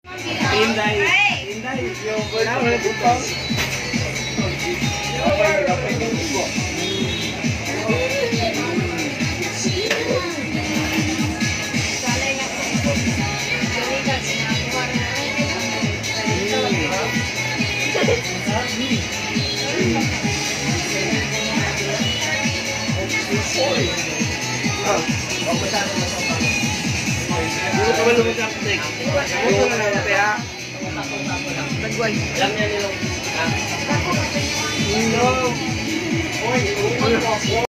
Inday. Inday. Yung wala mo butong. Dito ka ba lumagap, Tek? Dito na lang, Tek. Nagway. Lang yan yung...